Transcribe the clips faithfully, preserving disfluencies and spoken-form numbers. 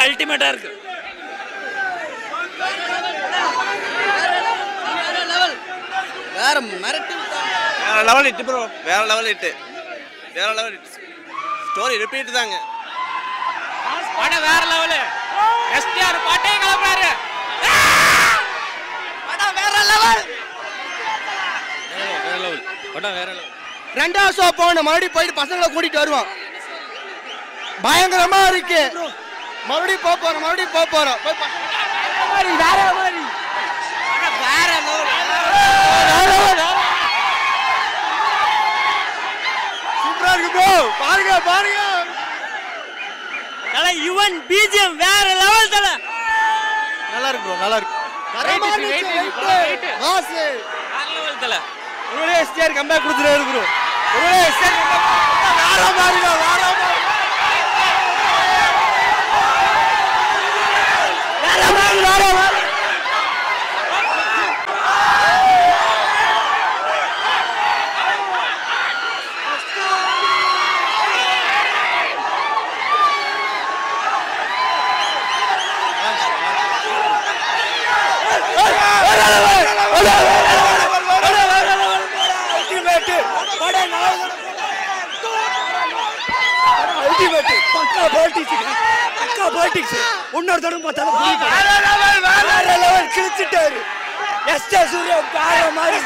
அல்டிமேட்டா இருக்கு. வேற மிரட்டி வேற லெவல் ஹிட் ப்ரோ. வேற லெவல் ஹிட். வேற லெவல் ஹிட். ஸ்டோரி ரிப்பீட் தாங்க. படம் வேற லெவல். எஸ்டிஆர் பாட்டே கிளம்பறாரு. படம் வேற லெவல். வேற லெவல். படம் வேற லெவல். ரெண்டாவது ஷோ போகணும், மறுபடியும் போயிட்டு பசங்களை கூட்டிட்டு வருவோம். பயங்கரமா இருக்கு. மறுபடியும் போக போறோம், மறுபடியும் போக போறோம். போய் மாதிரி வேற மாதிரி வேற லெவல். சூப்பரா இருக்கு ப்ரோ. பாருங்க பாருங்க. தல யுவன் பிஜிஎம் வேற லெவல் தல. நல்லா இருக்கு ப்ரோ, நல்லா இருக்கு. வாஸ் வேற லெவல் தல. ஒரே எஸ்டிஆர் கம்பேக் கொடுத்துறாரு ப்ரோ. ஒரே எஸ்டிஆர் வேற மாதிரி வேற மாதிரி வேற மாதிரி வேற மாதிரி. கிழிச்சிட்டாரு எஸ்டிஆர் சூர்யா. வேற மாதிரி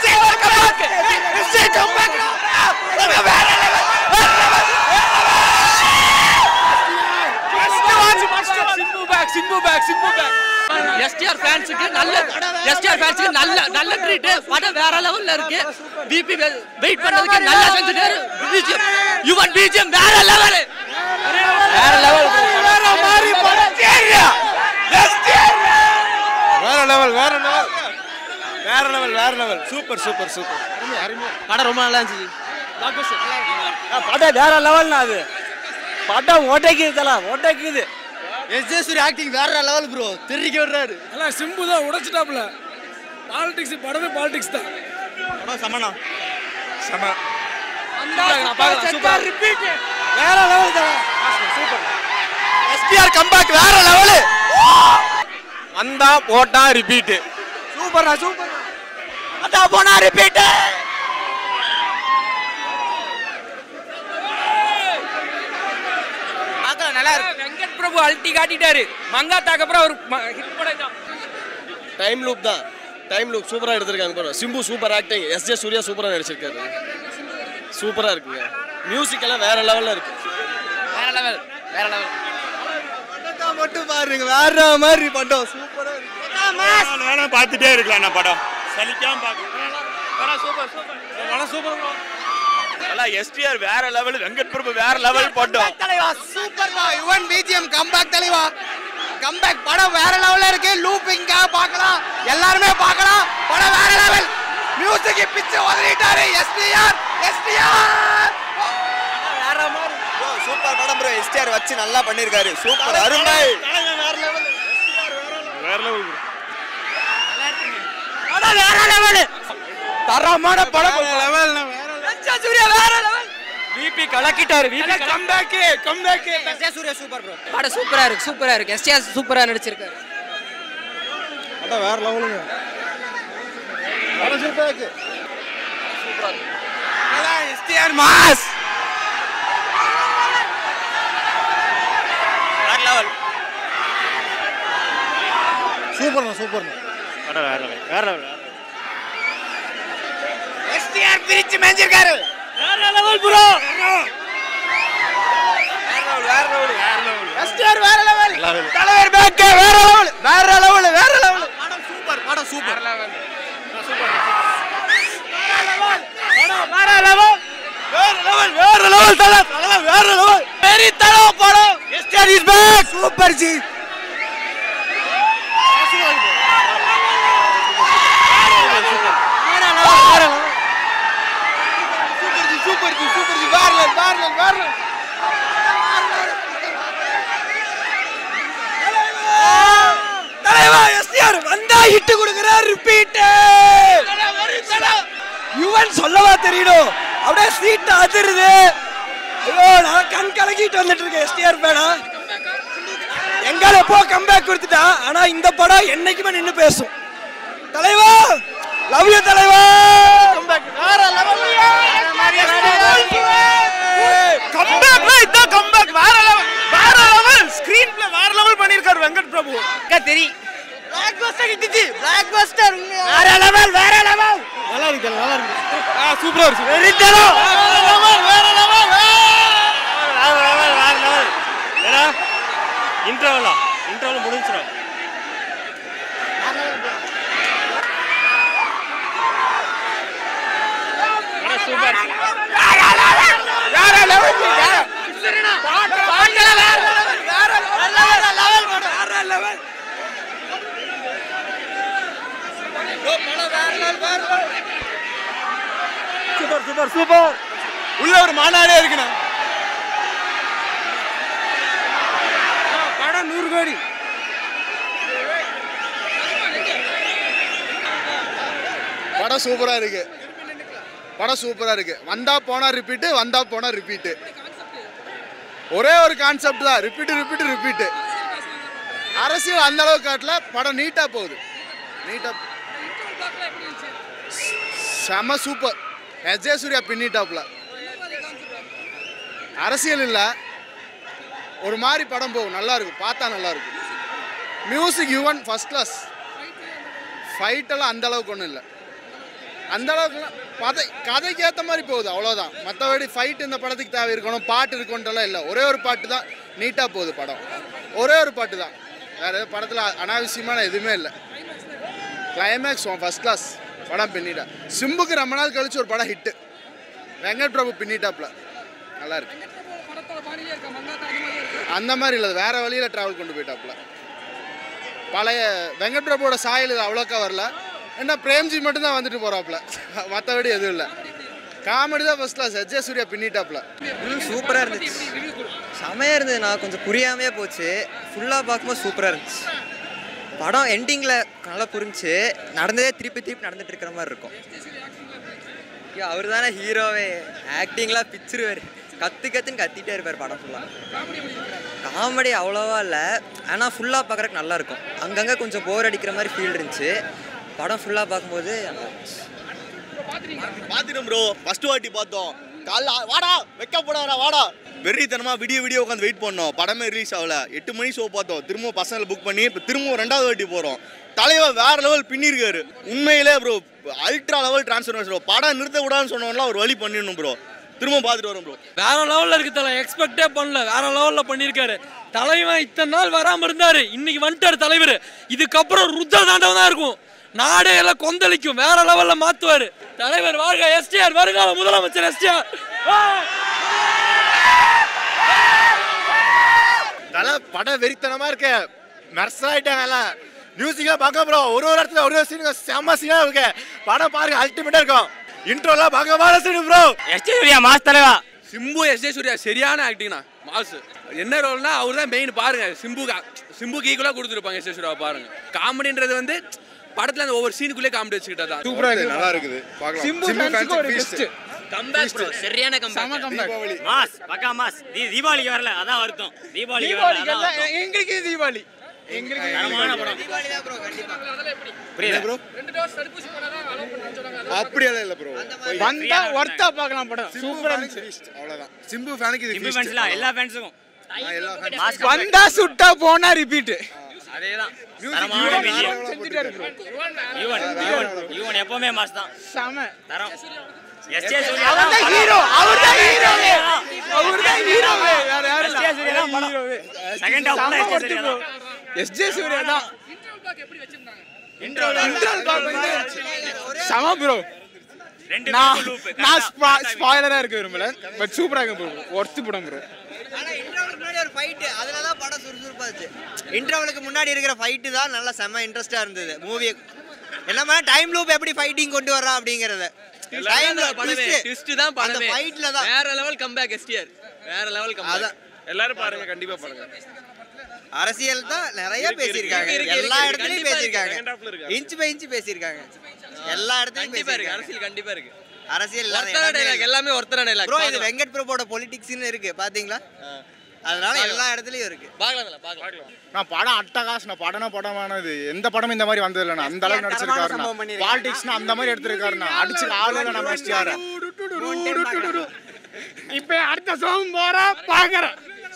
எஸ்டிஆர் ஃபேன்ஸ்க்கு நல்ல எஸ்டிஆர் ஃபேன்ஸ்க்கு நல்ல நல்ல ட்ரீட். படம் வேற லெவல்ல இருக்கு. பிபி வெயிட் பண்ணதுக்கு நல்லா செஞ்சுட்டாரு. பிஜிஎம் யுவன் பிஜிஎம் வேற லெவல். வேற லெவல். வேற மாதிரி படம் சரியா. எஸ்டிஆர் வேற லெவல். வேற லெவல். வேற லெவல். வேற லெவல். Super super super. படம் ரொம்ப நல்லா இருந்துச்சு. படம் வேற லெவல்னா அது. படம் ஓட்டைக்குதுல ஓட்டைக்குது. எஸ் ஜே சூர்யா ஆக்டிங் வேற லெவல் ப்ரோ. தெரிக்க விடுறாரு. எல்லாம் சிம்பு தான் உடைச்சிட்டாப்ல. பாலிடிக்ஸ் படமே பாலிடிக்ஸ் தான். படம் சமனா சம. சூப்பர் ரிப்பீட் வேற லெவல் தான். சூப்பர். எஸ்டிஆர் கம்பேக் வேற லெவல். வந்தா போட்டா ரிப்பீட். சூப்பர்டா சூப்பர். அத போனா ரிப்பீட். பார்க்க நல்லா இருக்கு. வெங்கட் பிரபு அல்டி காட்டிட்டாரு. மங்காத்தாக்கு அப்புறம் ஒரு ஹிட் படம் தான். டைம் லூப் தான். டைம் லூப் சூப்பரா எடுத்திருக்காங்க bro. Simbu super acting. S J Surya சூப்பரா நடிச்சிருக்காரு. சூப்பரா இருக்குங்க. மியூசிக் எல்லாம் வேற லெவல்ல இருக்கு. வேற லெவல். வேற லெவல். படத்தை மட்டும் பாருங்க. வேற மாதிரி படம் சூப்பரா இருக்கு. வேணா பார்த்துட்டே இருக்கலாம். நான் படம் சலிக்காம பார்க்கலாம். படம் சூப்பர் சூப்பர். படம் சூப்பர். எல்லாம் எஸ்டிஆர் வேற லெவல். வெங்கட் பிரபு வேற லெவல் படம். தலைவா சூப்பர் பா. யுவன் பிஜிஎம் கம்பேக் தலைவா. கம்பேக் படம் வேற லெவல்ல இருக்கு. லூப்பிங்கா பார்க்கலாம். எல்லாரும் பார்க்கலாம். படம் வேற லெவல். மியூசிக் பிச்ச வதறிட்டாரு எஸ்டிஆர். எஸ்டிஆர் வேற மாதிரி ப்ரோ. சூப்பர் படம் ப்ரோ. எஸ்டிஆர் வச்சு நல்லா பண்ணிருக்காரு. சூப்பர் அருமை. வேற லெவல். வேற லெவல். படம் வேற லெவல். தரமான படம். லெவல். எஸ்டிஆர் சூர்யா வேற லெவல். விபி கலக்கிட்டாரு. VP comeback comeback. STR Surya super bro. படம் சூப்பரா இருக்கு. சூப்பரா இருக்கு. எஸ்டிஆர் சூப்பரா நடிச்சிருக்காரு. படம் வேற லெவலுங்க. படம் சூப்பரா இருக்கு. சூப்பரா இருக்கு. STR mass. வேற லெவல். சூப்பர்ண்ணா சூப்பர்ண்ணா. படம் வேற லெவல். வேற லெவல். எஸ்டிஆர் பிரிச்சு மேஞ்சிருக்காரு. வேற லெவல் ப்ரோ. வேற லெவல். வேற லெவல். எஸ்டிஆர் வேற லெவல். தலைவர் பேக் வேற லெவல். வேற லெவல். வேற லெவல். படம் சூப்பர். படம் சூப்பர். வேற லெவல். சூப்பர். படம் வேற லெவல். வேற லெவல். வேற லெவல். தல தல வேற லெவல். பெரிய தல படம். STR is back. சூப்பர் ஜி. சூப்பர் ஜி. சூப்பர் ஜி. வேற லெவல். வேற லெவல். வேற லெவல். தலைவா எஸ்டிஆர் வந்தா ஹிட் கொடுக்கறார். ரிப்பீட். யுவன் சொல்லவா தெரியணும். அப்படியே சீட் அதிருது. ஐயோ நான் கண் கலக்கிட்டு வந்துட்டு இருக்கேன். எஸ்டிஆர் பேடா எங்க தலை எப்போ கம்பேக் கொடுத்துட்டான். ஆனா இந்த படம் என்னைக்குமே நின்று பேசும். தலைவா லவ் யூ தலைவா. கம்பேக் வேற லெவல். கம்பேக்ல இத கம்பேக் வேற லெவல். வேற லெவல். ஸ்கிரீன் ப்ளே வேற லெவல் பண்ணிருக்காரு வெங்கட் பிரபு. கத்தரி பிளாக் பஸ்டர் கிட்டிச்சி. பிளாக் பஸ்டர் வேற லெவல் வேற லெவல். நல்லா இருக்கு நல்லா இருக்கு. ஆ சூப்பரா இருக்கு. வெரி தரோ வேற லெவல் வேற லெவல். வேற லெவல் வேற லெவல். ஏடா இன்டர்வலா இன்டர்வல் முடிஞ்சிரும். சூப்பர் வேற லெவல் வேற லெவல். பாட்டு பாட்டு வேற லெவல் வேற லெவல் வேற லெவல். Super super super. உள்ள ஒரு மாநாடே இருக்குண்ணா. படம் நூறு கோடி. படம் சூப்பரா இருக்கு. படம் சூப்பரா இருக்கு. வந்தா போனா ரிப்பீட், வந்தா போனா ரிப்பீட். ஒரே ஒரு கான்செப்ட் தான், ரிப்பீட் ரிப்பீட் ரிப்பீட். அரசியல் அந்த அளவுக்கு காட்டல. படம் நீட்டா போகுது. நீட்டா செம சூப்பர். எஸ்.ஜே. சூர்யா பின்னிட்டாப்ல. அரசியல் இல்லை, ஒரு மாதிரி படம் போகும். நல்லா இருக்கும், பார்த்தா நல்லா இருக்கும். Music Yuvan first class. ஃபைட்டெல்லாம் அந்த அளவுக்கு ஒன்றும் இல்லை. அந்த அளவுக்குலாம் கதை கதைக்கு ஏற்ற மாதிரி போகுது, அவ்வளோதான். மற்றபடி ஃபைட் இந்த படத்துக்கு தேவை இருக்கணும், பாட்டு இருக்கணுன்றலாம் இல்லை. ஒரே ஒரு பாட்டு தான் நீட்டாக போகுது படம். ஒரே ஒரு பாட்டு தான். வேறு படத்தில் அனாவசியமான எதுவுமே இல்லை. Climax first class. படம் பின்னிட்டா. சிம்புக்கு ரொம்ப நாள் கழிச்சு ஒரு படம் ஹிட்டு. வெங்கட் பிரபு பின்னிட்டாப்ல. நல்லா இருக்கு. அந்த மாதிரி இல்லை, வேற வழியில் ட்ராவல் கொண்டு போயிட்டாப்ல. பழைய வெங்கட் பிரபுவோட சாயல் அவ்வளோக்கா வரல. என்ன பிரேம்ஜி மட்டும்தான் வந்துட்டு போகிறாப்ல, மற்றபடி எதுவும் இல்லை. காமெடி தான் ஃபர்ஸ்ட் கிளாஸ். எஸ்.ஜே. சூர்யா பின்னிட்டாப்ல. சூப்பராக இருந்துச்சு. செமையாக இருந்தது. நான் கொஞ்சம் புரியாமையே போச்சு. ஃபுல்லாக பார்க்கும்போது சூப்பராக இருந்துச்சு. படம் எண்டிங்கில் நல்லா புரிஞ்சு நடந்ததே திருப்பி திருப்பி நடந்துட்டு இருக்கிற மாதிரி இருக்கும். அவர் தானே ஹீரோவே. ஆக்டிங்லாம் பிச்சிருவார். கற்று கற்றுன்னு கத்திட்டே இருப்பார் படம் ஃபுல்லாக. காமெடி அவ்வளோவா இல்லை, ஆனால் ஃபுல்லாக பார்க்குறக்கு நல்லாயிருக்கும். அங்கங்கே கொஞ்சம் போர் அடிக்கிற மாதிரி ஃபீல் இருந்துச்சு. படம் ஃபுல்லாக பார்க்கும்போது பார்த்துட்டோம் ப்ரோ. ஃபர்ஸ்ட் வாட்டி பார்த்தோம். காலைல வாடா வைக்க போடாரா வாடா வெறித்தனமா விடிய விடிய உட்காந்து வெயிட் பண்ணோம். படமே ரிலீஸ் ஆகல. எட்டு மணி ஷோ பார்த்தோம். திரும்ப பசங்களை புக் பண்ணி இப்போ திரும்ப ரெண்டாவது வாட்டி போகிறோம். தலைவர் வேற லெவல் பின்னிருக்காரு. உண்மையிலே bro ultra level transformation bro. படம் நிறுத்த விடான்னு சொன்னோம்லாம் ஒரு வழி பண்ணிடணும் ப்ரோ. திரும்ப பார்த்துட்டு வரோம் ப்ரோ. வேற லெவலில் இருக்கு தலை. எக்ஸ்பெக்டே பண்ணல. வேற லெவலில் பண்ணியிருக்காரு தலைவன். இத்தனை நாள் வராமல் இருந்தாரு, இன்னைக்கு வந்துட்டார் தலைவர். இதுக்கப்புறம் ருத்ர தாண்டவம் தான் இருக்கும். நாடே எல்லாம் கொந்தளிக்கும். வேற லெவல்ல மாத்துவாரு தலைவர். வாழ்க எஸ்டிஆர். வருங்கால முதலமைச்சர் எஸ்டிஆர். தலை படம் வெறித்தனமா இருக்கு. மெர்சாயிட்டாங்க. மியூசிக்கா பார்க்க ப்ரோ. ஒரு ஒரு இடத்துல ஒரு ஒரு சீனுங்க செம்ம சீனா இருக்கு. படம் பாருங்க, அல்டிமேட்டா இருக்கும். இன்ட்ரோலாம் பார்க்க scene bro. S J. Surya mass தலைவா. சிம்பு எஸ்.ஜே. சூர்யா சரியான ஆக்டிங்னா மாசு. என்ன ரோல்னா அவர் தான் மெயின். பாருங்க சிம்பு சிம்புக்கு ஈக்குவலா கொடுத்துருப்பாங்க எஸ்.ஜே. சூர்யா. பாருங்க காமெடின்றது வந்து படத்துல அந்த ஒவ்வொரு சீனுக்குள்ளே காமெடி வச்சுக்கிட்டா சூப்பரா இருக்கு. நல்லா இருக்குது. பார்க்கலாம். சிம்பு ஃபேன்ஸ்க்கு ஒரு பெஸ்ட் கம்பேக் ப்ரோ. சரியான கம்பேக். கம்பேக் மாஸ் பக்கா மாஸ். தீபாவளிக்கு வரல, அதான் வருத்தம். தீபாவளிக்கு வரல, அதான் வருத்தம். எங்களுக்கு தீபாவளி எங்களுக்கு தரமான படம். தீபாவளி தான் ப்ரோ. கண்டிப்பா புரியல ப்ரோ. ரெண்டு டோஸ் தடுப்பூசி போடா தான் அலோ பண்ண சொல்றாங்க. அப்படியே இல்ல ப்ரோ. வந்தா வர்த்தா பார்க்கலாம் படம். சூப்பரா இருந்துச்சு. அவ்வளவுதான். சிம்பு ஃபேனுக்கு இது சிம்பு ஃபேன்ஸ்லாம் எல்லா ஃபேன்ஸுக்கும் எல்லா ஃபேன்ஸ் வந்தா சுட்டா போனா ரிப்பீட். அதேதான். தரமான பிஜிஎம் செஞ்சிட்டாரு ப்ரோ. யுவன் யுவன் யுவன் எப்பவுமே மாஸ் தான். செம தரம். எஸ்.ஜே. சூர்யா அவன் தான் ஹீரோ. அவன் தான் ஹீரோவே. அவன் தான் ஹீரோவே. வேற யாரும் இல்ல. எஸ்.ஜே. சூர்யா தான் படம். செகண்ட் ஹாஃப் தான் எஸ்.ஜே. சூர்யா தான். எஸ்.ஜே. சூர்யா தான். இன்ட்ரோல் பாக் எப்படி வச்சிருந்தாங்க? இன்ட்ரோல் பாக் வந்து செம ப்ரோ. ரெண்டு நான் லூப். நான் ஸ்பாயிலரா இருக்க விரும்பல. பட் சூப்பரா இருக்கு ப்ரோ. ஒர்த் படம் ப்ரோ. ஆனா இன்டர்வலுக்கு முன்னாடி ஒரு ஃபைட், அதுல தான் படம் சுறுசுறுப்பா இருந்துச்சு. இன்டர்வலுக்கு முன்னாடி இருக்கிற ஃபைட் தான் நல்லா செம இன்ட்ரெஸ்டா இருந்தது மூவி. என்னமா டைம் லூப் எப்படி ஃபைட்டிங் கொண்டு வரா அப்படிங்கறத. டைம் லூப் படமே ட்விஸ்ட் தான் படமே. அந்த ஃபைட்ல தான் வேற லெவல் கம்பேக் எஸ்டிஆர். வேற லெவல் கம்பேக். எல்லாரும் பாருங்க, கண்டிப்பா பாருங்க. அரசியல் தான் நிறைய பேசியிருக்காங்க. எல்லா இடத்துலயும் பேசியிருக்காங்க. இன்ச் பை இன்ச் பேசியிருக்காங்க. எல்லா இடத்துலயும் பேசியிருக்காங்க. அரசியல் கண்டிப்பா இருக்கு. அரசியல் ஒருத்தர டைலாக் எல்லாமே ஒருத்தர டைலாக். ப்ரோ இது வெங்கட் பிரபுவோட பொலிட்டிக்ஸ்னு இருக்கு பாத்தீங்களா? அதனால எல்லா இடத்துலையும் இருக்குது. பார்க்கலாம் பார்க்கலாம். நான் படம் அட்டகாசம், படம்னா படமானது. எந்த படமும் இந்த மாதிரி வந்தது இல்லைண்ணா. அந்த அளவுக்கு நடிச்சிருக்காருண்ணா. பாலிடிக்ஸ்னா அந்த மாதிரி எடுத்திருக்காருண்ணா. அடிச்சு ஆளு இல்லை நம்ம எஸ்டிஆர். இப்போ அடுத்த சோகம் போறா பாக்குறேன்.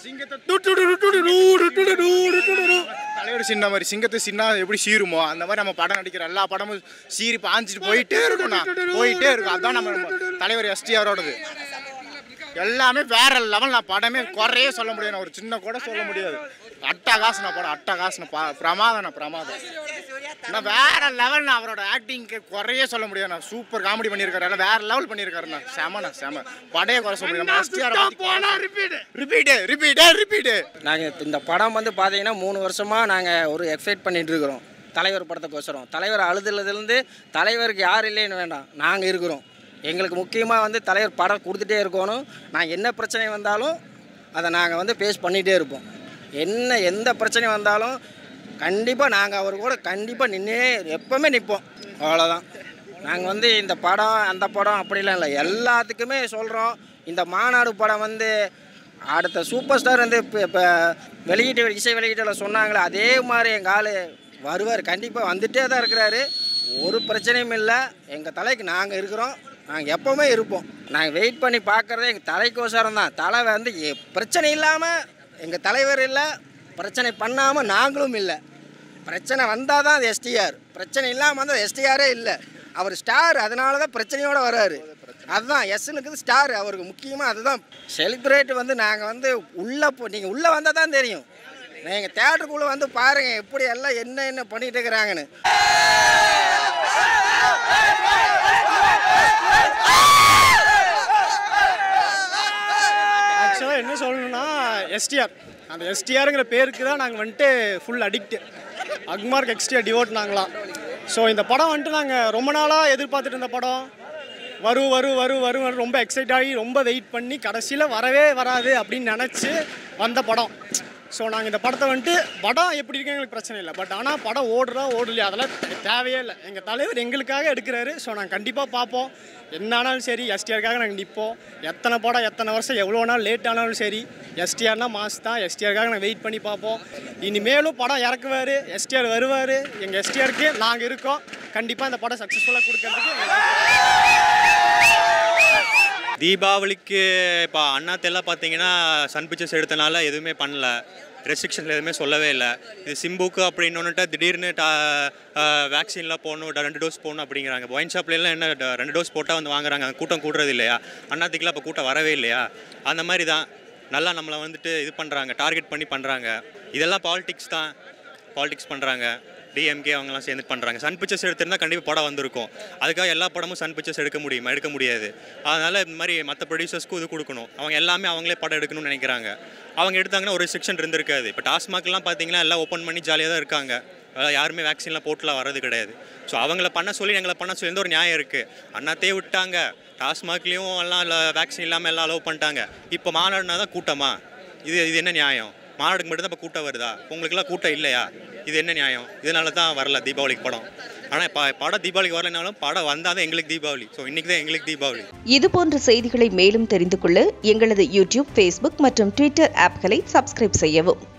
தலைவர் சின்ன மாதிரி சிங்கத்தை சின்ன எப்படி சீருமோ அந்த மாதிரி நம்ம படம் நடிக்கிற எல்லா படமும் சீரி பாஞ்சிட்டு போயிட்டே இருக்கும்ண்ணா. போயிட்டே இருக்கும். அதுதான் நம்ம தலைவர் எஸ்டிஆரோடது. எல்லாமே வேற லெவல். நான் படமே குறையே சொல்ல முடியாது. ஒரு சின்ன கூட சொல்ல முடியாது. அட்டகாசன படம், அட்டகாசன பிரமாதம் பிரமாதம். நான் வேற லெவல். நான் அவரோட ஆக்டிங்க்கு குறையே சொல்ல முடியாது. நான் சூப்பர் காமெடி பண்ணியிருக்காரு. எல்லாம் வேற லெவல் பண்ணியிருக்காருண்ணா. செமண்ணா செம. படையே குறை சொல்ல முடியாது. Repeat repeat repeat. நாங்கள் இந்த படம் வந்து பார்த்தீங்கன்னா மூணு வருஷமாக நாங்கள் ஒரு எக்ஸைட் பண்ணிட்டு இருக்கிறோம் தலைவர் படத்துக்கோசரம். தலைவர் அழுதுலேருந்து தலைவருக்கு யார் இல்லைன்னு வேண்டாம், நாங்கள் இருக்கிறோம். எங்களுக்கு முக்கியமாக வந்து தலைவர் படம் கொடுத்துட்டே இருக்கணும். நாங்கள் என்ன பிரச்சனை வந்தாலும் அதை நாங்கள் வந்து ஃபேஸ் பண்ணிகிட்டே இருப்போம். என்ன எந்த பிரச்சனை வந்தாலும் கண்டிப்பாக நாங்கள் அவர் கூட கண்டிப்பாக நின்று எப்போவுமே நிற்போம். அவ்வளோதான். நாங்கள் வந்து இந்த படம் அந்த படம் அப்படிலாம் இல்லை, எல்லாத்துக்குமே சொல்கிறோம். இந்த மாநாடு படம் வந்து அடுத்த சூப்பர் ஸ்டார் வந்து இப்போ இப்போ வெளியீட்டு இசை வெளியீட்டில் சொன்னாங்களே அதே மாதிரி எங்கள் ஆள் வருவார். கண்டிப்பாக வந்துகிட்டே தான் இருக்கிறாரு. ஒரு பிரச்சனையும் இல்லை. எங்கள் தலைக்கு நாங்கள் இருக்கிறோம். நாங்கள் எப்போவுமே இருப்போம். நாங்கள் வெயிட் பண்ணி பார்க்குறதே எங்கள் தலைக்கோசரம் தான். தலை வந்து பிரச்சனை இல்லாமல் எங்கள் தலைவர் இல்லை, பிரச்சனை பண்ணாமல் நாங்களும் இல்லை. பிரச்சனை வந்தால் தான் அது எஸ்டிஆர். பிரச்சனை இல்லாமல் வந்து எஸ்டிஆரே இல்லை. அவர் ஸ்டார், அதனால தான் பிரச்சனையோடு வர்றாரு. அதுதான் எஸ்னுக்கு ஸ்டார். அவருக்கு முக்கியமாக அதுதான். செலிப்ரேட் வந்து நாங்கள் வந்து உள்ளே போ நீங்கள் உள்ளே வந்தால் தான் தெரியும். நீங்கள் தேட்டருக்குள்ளே வந்து பாருங்கள் எப்படி எல்லாம் என்ன என்ன பண்ணிகிட்டு இருக்கிறாங்கன்னு. ஆக்சுவலாக என்ன சொல்லணும்னா எஸ்டிஆர், அந்த எஸ்டிஆருங்கிற பேருக்கு தான் நாங்கள் வந்துட்டு full addict. Agmark STR devote நாங்களாம். ஸோ இந்த படம் வந்துட்டு நாங்கள் ரொம்ப நாளாக எதிர்பார்த்துட்டு இருந்த படம். வரும் வரும் வரும் வரும் வரும் ரொம்ப எக்ஸைட் ஆகி ரொம்ப வெயிட் பண்ணி கடைசியில் வரவே வராது அப்படின்னு நினச்சி வந்த படம். ஸோ நாங்கள் இந்த படத்தை வந்துட்டு படம் எப்படி இருக்கு எங்களுக்கு பிரச்சனை இல்லை. பட் ஆனால் படம் ஓடுறா ஓடலையா அதெல்லாம் தேவையே இல்லை. எங்கள் தலைவர் எங்களுக்காக எடுக்கிறாரு. ஸோ நாங்கள் கண்டிப்பாக பார்ப்போம். என்ன ஆனாலும் சரி எஸ்டிஆருக்காக நாங்கள் நிற்போம். எத்தனை படம் எத்தனை வருஷம் எவ்வளோ நாள் லேட் ஆனாலும் சரி எஸ்டிஆர்னா மாஸ் தான். எஸ்டிஆருக்காக நாங்கள் வெயிட் பண்ணி பார்ப்போம். இனிமேலும் படம் இறக்குவார், எஸ்டிஆர் வருவார். எங்கள் எஸ்டிஆருக்கு நாங்கள் இருக்கோம். கண்டிப்பாக இந்த படம் சக்ஸஸ்ஃபுல்லாக கொடுக்கறதுக்கு. தீபாவளிக்கு இப்போ அண்ணாத்தெல்லாம் பார்த்தீங்கன்னா சன் பிக்சர்ஸ் எடுத்தனால எதுவுமே பண்ணல, ரெஸ்ட்ரிக்ஷன்ஸ் எதுவுமே சொல்லவே இல்லை. இது சிம்புக்கு அப்படின்னு ஒன்றுட்டா திடீர்னு டா வேக்சின்லாம் போடணும், ரெண்டு டோஸ் போடணும் அப்படிங்கிறாங்க. ஒயின் ஷாப்லாம் என்ன ரெண்டு டோஸ் போட்டால் வந்து வாங்குறாங்க. அந்த கூட்டம் கூடுறது இல்லையா? அண்ணாத்துக்குலாம் இப்போ கூட்டம் வரவே இல்லையா? அந்த மாதிரி தான் நல்லா நம்மளை வந்துட்டு இது பண்ணுறாங்க, டார்கெட் பண்ணி பண்ணுறாங்க. இதெல்லாம் பாலிடிக்ஸ் தான், பாலிடிக்ஸ் பண்ணுறாங்க. டிஎம்கே அவங்கலாம் சேர்ந்து பண்ணுறாங்க. சன் பிக்சர்ஸ் எடுத்திருந்தால் கண்டிப்பாக படம் வந்திருக்கும். அதுக்காக எல்லா படமும் சன் பிக்சர்ஸ் எடுக்க முடியுமா? எடுக்க முடியாது. அதனால் இந்த மாதிரி மற்ற ப்ரொடியூசர்ஸ்க்கும் இது கொடுக்கணும். அவங்க எல்லாமே அவங்களே படம் எடுக்கணும்னு நினைக்கிறாங்க. அவங்க எடுத்தாங்கன்னா ஒரு செக்ஷன் இருந்திருக்காது. இப்போ டாஸ்மாக்லாம் பார்த்தீங்கன்னா எல்லாம் ஓப்பன் பண்ணி ஜாலியாக தான் இருக்காங்க. அதாவது யாருமே வேக்சின்லாம் போட்டுலாம் வர்றது கிடையாது. ஸோ அவங்கள பண்ண சொல்லி எங்களை பண்ண சொல்லி எந்த ஒரு நியாயம் இருக்குது? அண்ணாத்தையே விட்டாங்க, டாஸ்மாக்லேயும் எல்லாம் இல்லை வேக்சின் இல்லாமல் எல்லாம் அலோவ் பண்ணிட்டாங்க. இப்போ மாநாடுனா தான் கூட்டமா? இது இது என்ன நியாயம்? மாநாடுக்கு மட்டும் தான் இப்போ கூட்டம் வருதா? உங்களுக்குலாம் கூட்டம் இல்லையா? இது என்ன நியாயம்? இதனால தான் வரல தீபாவளிக்கு படம். ஆனால் இப்போ படம் தீபாவளிக்கு வரலைனாலும் படம் வந்தால் தான் எங்களுக்கு தீபாவளி. ஸோ இன்றைக்கி தான் எங்களுக்கு தீபாவளி. இது போன்ற செய்திகளை மேலும் தெரிந்து கொள்ள எங்களது யூடியூப், ஃபேஸ்புக் மற்றும் ட்விட்டர் ஆப்களை சப்ஸ்கிரைப் செய்யவும்.